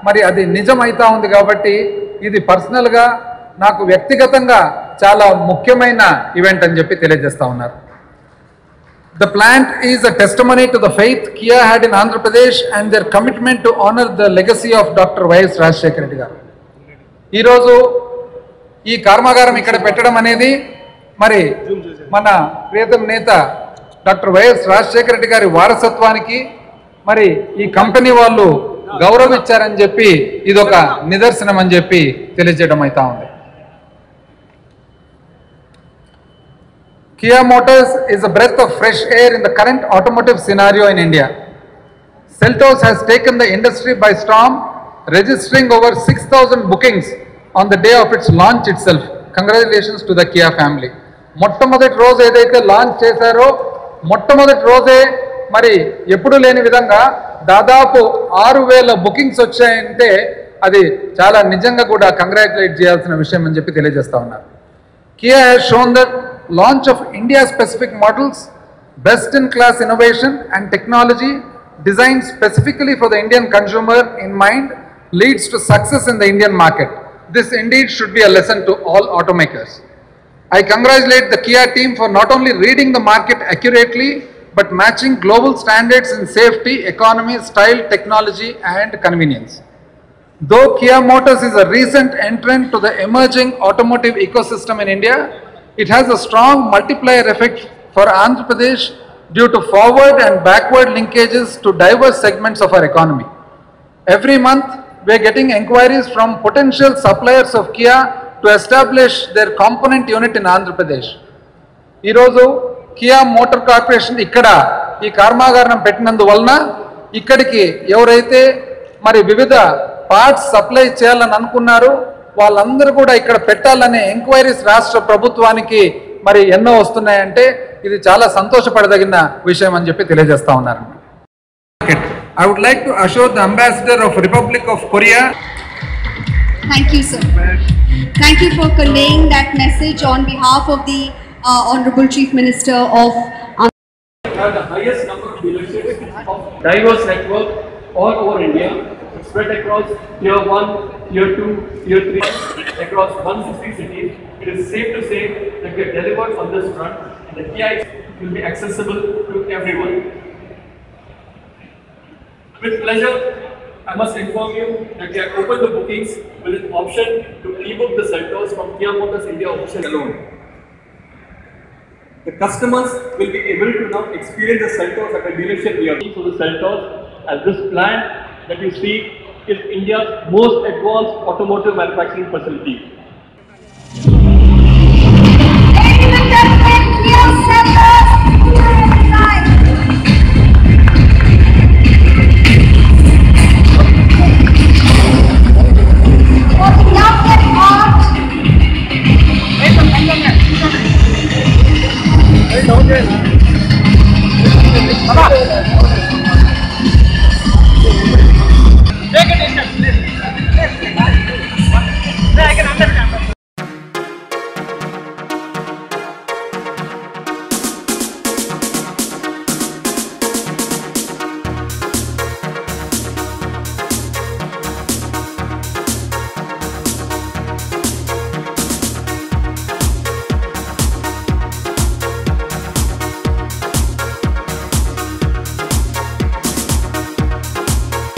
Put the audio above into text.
మరి అది నిజమైతా ఉంది కాబట్టి ఇది పర్సనల్గా నాకు వ్యక్తిగతంగా చాలా ముఖ్యమైన ఈవెంట్ అని చెప్పి తెలియజేస్తా ఉన్నారు. The plant is a testimony to the faith Kia had in Andhra Pradesh and their commitment to honor the legacy of Dr. Y.S. Rajshekar Reddy garu. Ee roju ee karmagaram ikkada pettadam anedi మరి మన ప్రియతమ నేత doctor YS Rajasekhara Reddy గారి వారసత్వానికి మరి ఈ company వాళ్ళు గౌరవం ఇచ్చారని చెప్పి ఇదొక నిదర్శనం అని చెప్పి తెలియజేయడం అయితా ఉంది. Kia Motors is a breath of fresh air in the current automotive scenario in India. Seltos has taken the industry by storm, registering over 6,000 bookings on the day of its launch itself. Congratulations to the Kia family. మొట్టమొదటి రోజు ఏదైతే launch చేశారో మొట్టమొదటి రోజే మరి ఎప్పుడు లేని విధంగా దాదాపు 6,000 బుకింగ్స్ వచ్చాయంటే అది చాలా నిజంగా కూడా కంగ్రాచులేట్ చేయాల్సిన విషయం అని చెప్పి తెలియజేస్తా ఉన్నారు. Kia has shown that launch of India specific models, best in class innovation and technology designed specifically for the Indian consumer in mind leads to success in the Indian market. This indeed should be a lesson to all automakers. I congratulate the Kia team for not only reading the market accurately but matching global standards in safety, economy, style, technology and convenience. Though Kia Motors is a recent entrant to the emerging automotive ecosystem in India, it has a strong multiplier effect for Andhra Pradesh due to forward and backward linkages to diverse segments of our economy. Every month, we are getting inquiries from potential suppliers of Kia to establish their component unit in Andhra Pradesh. Ee roju Kia Motor Corporation ikkada ee karmagaranam pettinanduvalna ikkadiki evaraithe mari vividha parts supply cheyalani anukunnaru వాళ్ళందరూ కూడా ఇక్కడ పెట్టాలనే enquiries రాష్ట్ర ప్రభుత్వానికి మరి ఎన్నో వస్తున్నాయంటే ఇది చాలా సంతోషపడదగిన విషయం అని చెప్పి తెలియజేస్తా ఉన్నారు. I would like to assure the ambassador of Republic of Korea. Thank you, sir. Thank you for conveying that message on behalf of the Honorable Chief Minister of have the highest number of dealerships of diverse network all over India, spread across tier 1, tier 2, tier 3, across 160 cities. It is safe to say that we have delivered on this front and the Kia will be accessible to everyone. With pleasure, I must inform you that we have opened the bookings with an option to rebook the Seltos from Kia Motors India official alone. The customers will be able to now experience the Seltos at a dealership near. So the Seltos, as this plant that you see, is India's most advanced automotive manufacturing facility. Ladies and gentlemen, Kia Seltos!